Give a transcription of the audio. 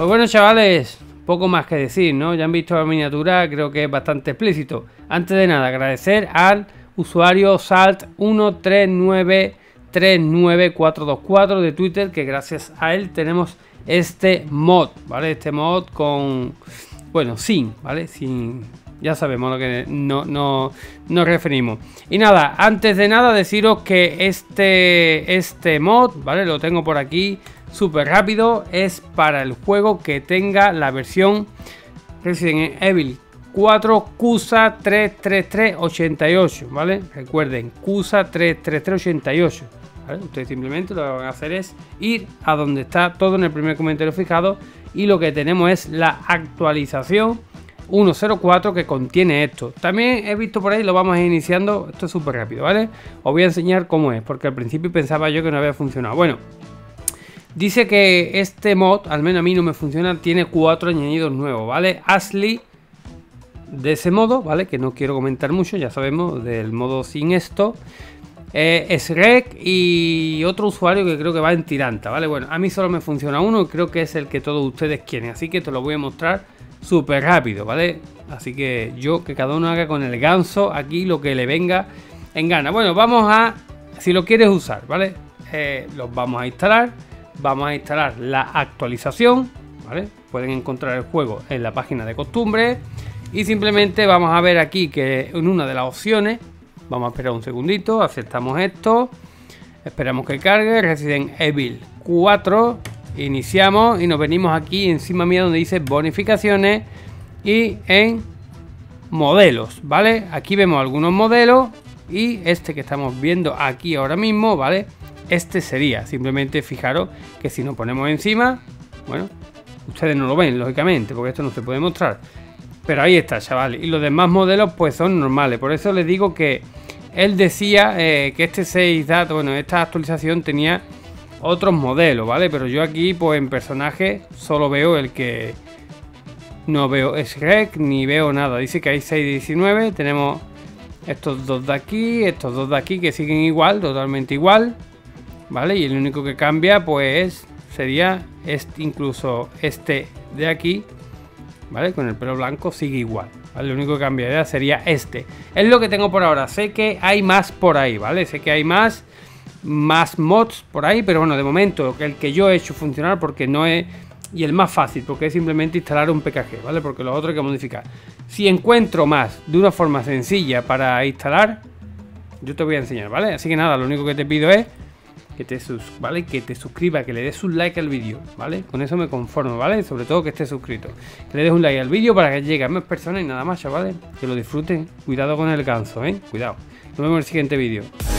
Pues bueno, chavales, poco más que decir, ¿no? Ya han visto la miniatura, creo que es bastante explícito. Antes de nada, agradecer al usuario Salt13939424 de Twitter, que gracias a él tenemos este mod, ¿vale? Este mod con, bueno, sin, ¿vale? Sin, ya sabemos a lo que nos referimos. Y nada, antes de nada deciros que este mod, ¿vale? Lo tengo por aquí súper rápido. Es para el juego que tenga la versión Resident Evil 4 CUSA 33388, ¿vale? Recuerden, CUSA 33388, ¿vale? Ustedes simplemente lo que van a hacer es ir a donde está todo en el primer comentario fijado, y lo que tenemos es la actualización 1.04 que contiene esto. También he visto por ahí, lo vamos a ir iniciando, esto es súper rápido, ¿vale? Os voy a enseñar cómo es, porque al principio pensaba yo que no había funcionado. Bueno, dice que este mod, al menos a mí no me funciona, tiene 4 añadidos nuevos, ¿vale? Ashley, de ese modo, ¿vale? Que no quiero comentar mucho, ya sabemos del modo sin esto. Shrek y otro usuario que creo que va en Tiranta, ¿vale? Bueno, a mí solo me funciona uno y creo que es el que todos ustedes quieren, así que te lo voy a mostrar súper rápido, ¿vale? Así que que cada uno haga con el ganso aquí lo que le venga en gana. Bueno, vamos a, si lo quieres usar, ¿vale? Los vamos a instalar. Vamos a instalar la actualización, ¿vale? Pueden encontrar el juego en la página de costumbre. Y simplemente vamos a ver aquí que en una de las opciones, vamos a esperar un segundito, aceptamos esto, esperamos que cargue, Resident Evil 4, iniciamos y nos venimos aquí encima mía donde dice bonificaciones y en modelos, ¿vale? Aquí vemos algunos modelos y este que estamos viendo aquí ahora mismo, ¿vale? Este sería, simplemente fijaros que si nos ponemos encima, bueno, ustedes no lo ven, lógicamente, porque esto no se puede mostrar. Pero ahí está, chavales. Y los demás modelos pues son normales. Por eso les digo que él decía que este 6 datos, bueno, esta actualización tenía otros modelos, ¿vale? Pero yo aquí pues en personaje solo veo el que... No veo Shrek ni veo nada. Dice que hay 6 de 19. Tenemos estos dos de aquí, estos dos de aquí que siguen igual, totalmente igual, ¿vale? Y el único que cambia pues sería incluso este de aquí, ¿vale? Con el pelo blanco sigue igual, ¿vale? Lo único que cambiaría sería este. Es lo que tengo por ahora. Sé que hay más por ahí, ¿vale? Sé que hay más mods por ahí, pero bueno, de momento el que yo he hecho funcionar porque no es... Y el más fácil, porque es simplemente instalar un PKG, ¿vale? Porque los otros hay que modificar. Si encuentro más de una forma sencilla para instalar, yo te voy a enseñar, ¿vale? Así que nada, lo único que te pido es que te suscribas, que le des un like al vídeo, ¿vale? Con eso me conformo, ¿vale? Sobre todo que estés suscrito. Que le des un like al vídeo para que llegue a más personas y nada más, chavales. Que lo disfruten. Cuidado con el ganso, ¿eh? Cuidado. Nos vemos en el siguiente vídeo.